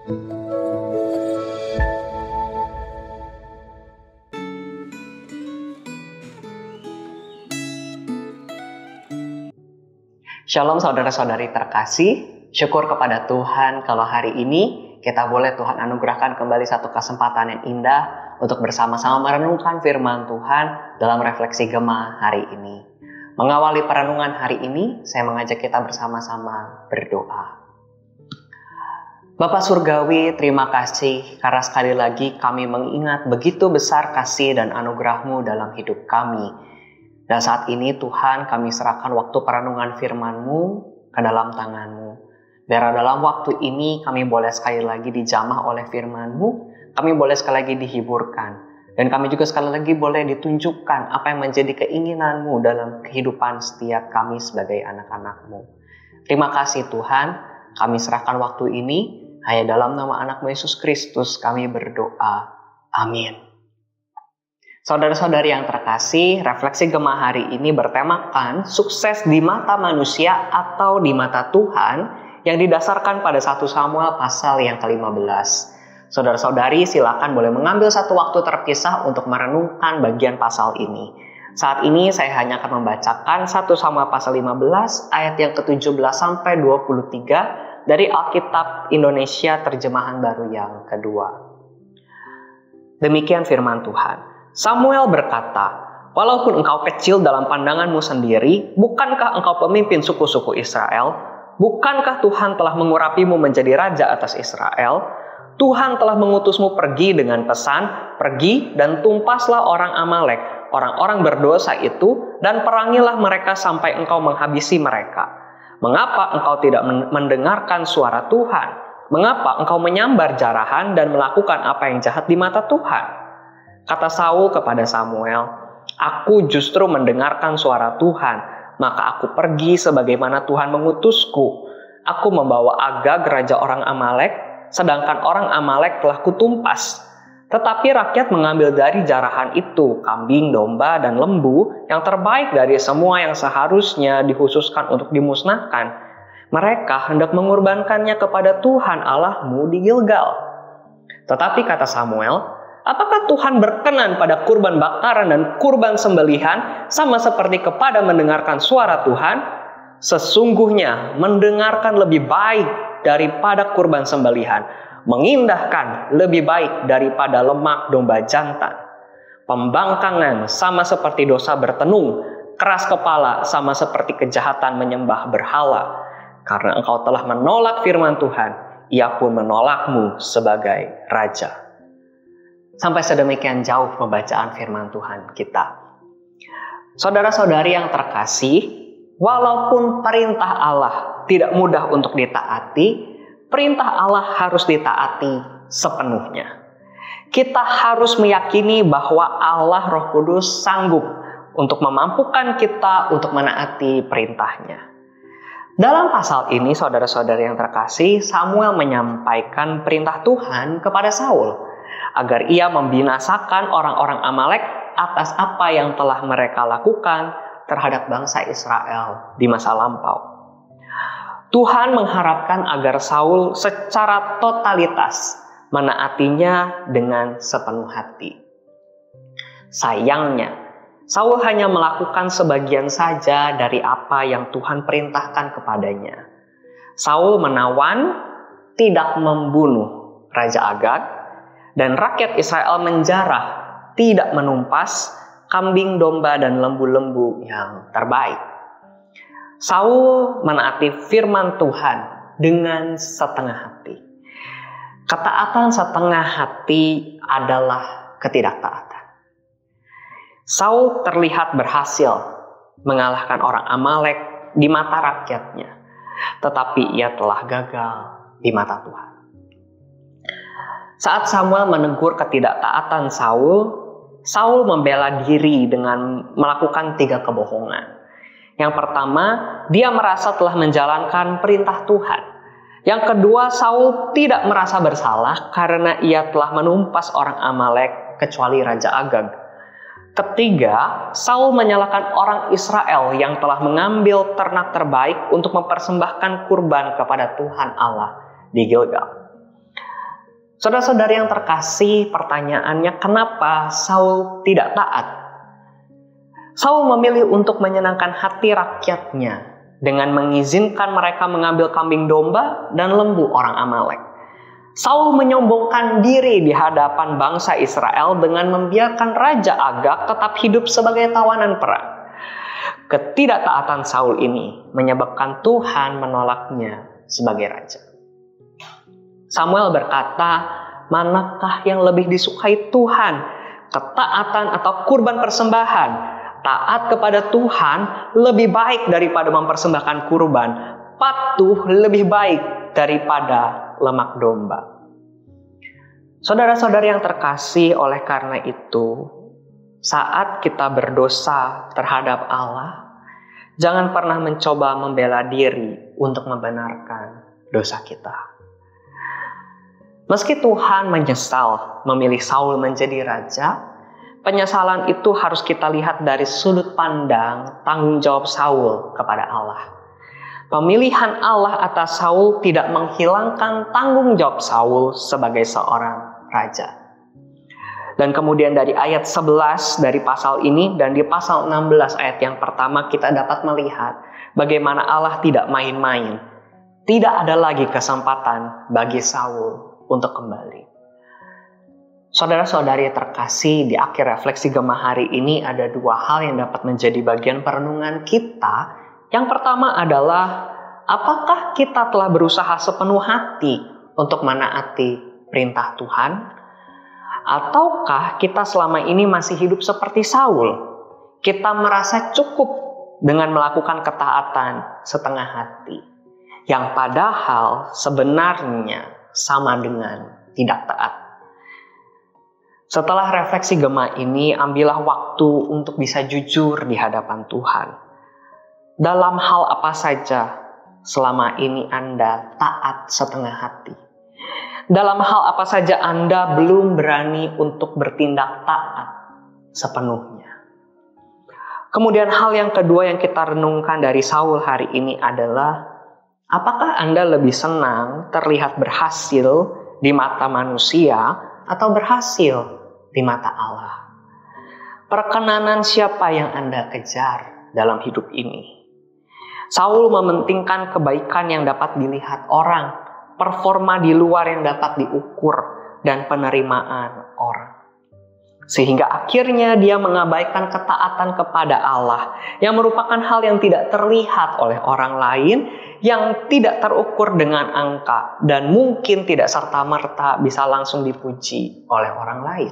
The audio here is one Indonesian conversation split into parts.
Shalom saudara-saudari terkasih, syukur kepada Tuhan kalau hari ini kita boleh Tuhan anugerahkan kembali satu kesempatan yang indah untuk bersama-sama merenungkan firman Tuhan dalam refleksi Gema hari ini. Mengawali perenungan hari ini, saya mengajak kita bersama-sama berdoa. Bapa Surgawi, terima kasih karena sekali lagi kami mengingat begitu besar kasih dan anugerah-Mu dalam hidup kami. Dan saat ini Tuhan kami serahkan waktu perenungan firman-Mu ke dalam tangan-Mu. Biar dalam waktu ini kami boleh sekali lagi dijamah oleh firman-Mu, kami boleh sekali lagi dihiburkan. Dan kami juga sekali lagi boleh ditunjukkan apa yang menjadi keinginan-Mu dalam kehidupan setiap kami sebagai anak-anak-Mu. Terima kasih Tuhan, kami serahkan waktu ini, hanya dalam nama anak-Mu Yesus Kristus kami berdoa. Amin. Saudara-saudari yang terkasih, refleksi Gema hari ini bertemakan sukses di mata manusia atau di mata Tuhan yang didasarkan pada 1 Samuel pasal yang ke-15. Saudara-saudari silakan boleh mengambil satu waktu terpisah untuk merenungkan bagian pasal ini. Saat ini saya hanya akan membacakan 1 Samuel pasal 15 ayat yang ke-17 sampai 23 dari Alkitab Indonesia terjemahan baru yang kedua. Demikian firman Tuhan. Samuel berkata, "Walaupun engkau kecil dalam pandanganmu sendiri, bukankah engkau pemimpin suku-suku Israel? Bukankah Tuhan telah mengurapimu menjadi raja atas Israel? Tuhan telah mengutusmu pergi dengan pesan, pergi dan tumpaslah orang Amalek, orang-orang berdosa itu, dan perangilah mereka sampai engkau menghabisi mereka. Mengapa engkau tidak mendengarkan suara Tuhan? Mengapa engkau menyambar jarahan dan melakukan apa yang jahat di mata Tuhan?" Kata Saul kepada Samuel, "Aku justru mendengarkan suara Tuhan, maka aku pergi sebagaimana Tuhan mengutusku. Aku membawa Agag, raja orang Amalek, sedangkan orang Amalek telah kutumpas. Tetapi rakyat mengambil dari jarahan itu kambing, domba, dan lembu yang terbaik dari semua yang seharusnya dikhususkan untuk dimusnahkan. Mereka hendak mengorbankannya kepada Tuhan Allahmu di Gilgal." Tetapi kata Samuel, "Apakah Tuhan berkenan pada kurban bakaran dan kurban sembelihan sama seperti kepada mendengarkan suara Tuhan? Sesungguhnya mendengarkan lebih baik daripada kurban sembelihan, mengindahkan lebih baik daripada lemak domba jantan. Pembangkangan sama seperti dosa bertenung, keras kepala sama seperti kejahatan menyembah berhala. Karena engkau telah menolak firman Tuhan, Ia pun menolakmu sebagai raja." Sampai sedemikian jauh pembacaan firman Tuhan kita. Saudara-saudari yang terkasih, walaupun perintah Allah tidak mudah untuk ditaati, perintah Allah harus ditaati sepenuhnya. Kita harus meyakini bahwa Allah Roh Kudus sanggup untuk memampukan kita untuk menaati perintahnya. Dalam pasal ini, saudara-saudari yang terkasih, Samuel menyampaikan perintah Tuhan kepada Saul agar ia membinasakan orang-orang Amalek atas apa yang telah mereka lakukan terhadap bangsa Israel di masa lampau. Tuhan mengharapkan agar Saul secara totalitas menaatinya dengan sepenuh hati. Sayangnya, Saul hanya melakukan sebagian saja dari apa yang Tuhan perintahkan kepadanya. Saul menawan, tidak membunuh Raja Agag, dan rakyat Israel menjarah, tidak menumpas kambing, domba, dan lembu-lembu yang terbaik. Saul menaati firman Tuhan dengan setengah hati. Ketaatan setengah hati adalah ketidaktaatan. Saul terlihat berhasil mengalahkan orang Amalek di mata rakyatnya, tetapi ia telah gagal di mata Tuhan. Saat Samuel menegur ketidaktaatan Saul membela diri dengan melakukan 3 kebohongan. Yang pertama, dia merasa telah menjalankan perintah Tuhan. Yang kedua, Saul tidak merasa bersalah karena ia telah menumpas orang Amalek kecuali Raja Agag. Ketiga, Saul menyalahkan orang Israel yang telah mengambil ternak terbaik untuk mempersembahkan kurban kepada Tuhan Allah di Gilgal. Saudara-saudari yang terkasih, pertanyaannya kenapa Saul tidak taat? Saul memilih untuk menyenangkan hati rakyatnya dengan mengizinkan mereka mengambil kambing domba dan lembu orang Amalek. Saul menyombongkan diri di hadapan bangsa Israel dengan membiarkan Raja Agag tetap hidup sebagai tawanan perang. Ketidaktaatan Saul ini menyebabkan Tuhan menolaknya sebagai raja. Samuel berkata, manakah yang lebih disukai Tuhan? Ketaatan atau kurban persembahan? Taat kepada Tuhan lebih baik daripada mempersembahkan kurban. Patuh lebih baik daripada lemak domba. Saudara-saudari yang terkasih, oleh karena itu, saat kita berdosa terhadap Allah, jangan pernah mencoba membela diri untuk membenarkan dosa kita. Meski Tuhan menyesal memilih Saul menjadi raja, penyesalan itu harus kita lihat dari sudut pandang tanggung jawab Saul kepada Allah. Pemilihan Allah atas Saul tidak menghilangkan tanggung jawab Saul sebagai seorang raja. Dan kemudian dari ayat 11 dari pasal ini dan di pasal 16 ayat yang pertama kita dapat melihat bagaimana Allah tidak main-main. Tidak ada lagi kesempatan bagi Saul untuk kembali. Saudara-saudari terkasih, di akhir refleksi Gema hari ini ada dua hal yang dapat menjadi bagian perenungan kita. Yang pertama adalah, apakah kita telah berusaha sepenuh hati untuk menaati perintah Tuhan? Ataukah kita selama ini masih hidup seperti Saul? Kita merasa cukup dengan melakukan ketaatan setengah hati, yang padahal sebenarnya sama dengan tidak taat. Setelah refleksi Gema ini, ambillah waktu untuk bisa jujur di hadapan Tuhan. Dalam hal apa saja selama ini Anda taat setengah hati? Dalam hal apa saja Anda belum berani untuk bertindak taat sepenuhnya? Kemudian hal yang kedua yang kita renungkan dari Saul hari ini adalah, apakah Anda lebih senang terlihat berhasil di mata manusia atau berhasil di mata Allah? Perkenanan siapa yang Anda kejar dalam hidup ini? Saul mementingkan kebaikan yang dapat dilihat orang, performa di luar yang dapat diukur, dan penerimaan orang. Sehingga akhirnya dia mengabaikan ketaatan kepada Allah yang merupakan hal yang tidak terlihat oleh orang lain, yang tidak terukur dengan angka, dan mungkin tidak serta-merta bisa langsung dipuji oleh orang lain.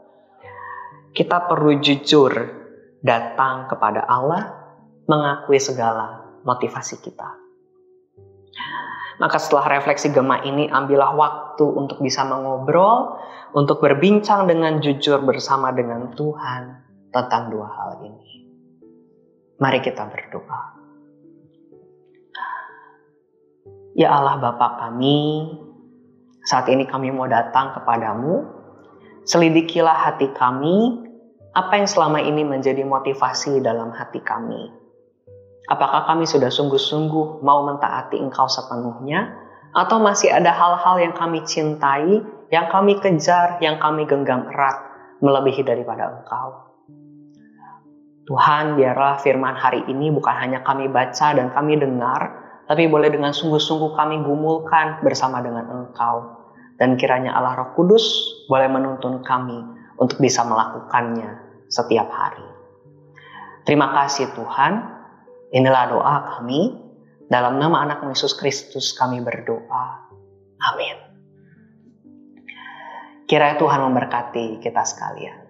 Kita perlu jujur datang kepada Allah, mengakui segala motivasi kita. Maka setelah refleksi Gema ini, ambillah waktu untuk bisa mengobrol, untuk berbincang dengan jujur bersama dengan Tuhan tentang dua hal ini. Mari kita berdoa. Ya Allah Bapa kami, saat ini kami mau datang kepadamu. Selidikilah hati kami, apa yang selama ini menjadi motivasi dalam hati kami. Apakah kami sudah sungguh-sungguh mau mentaati Engkau sepenuhnya, atau masih ada hal-hal yang kami cintai, yang kami kejar, yang kami genggam erat, melebihi daripada Engkau? Tuhan, biarlah firman hari ini bukan hanya kami baca dan kami dengar, tapi boleh dengan sungguh-sungguh kami gumulkan bersama dengan Engkau. Dan kiranya Allah Roh Kudus boleh menuntun kami untuk bisa melakukannya setiap hari. Terima kasih Tuhan. Inilah doa kami. Dalam nama anak Yesus Kristus kami berdoa. Amin. Kiranya Tuhan memberkati kita sekalian.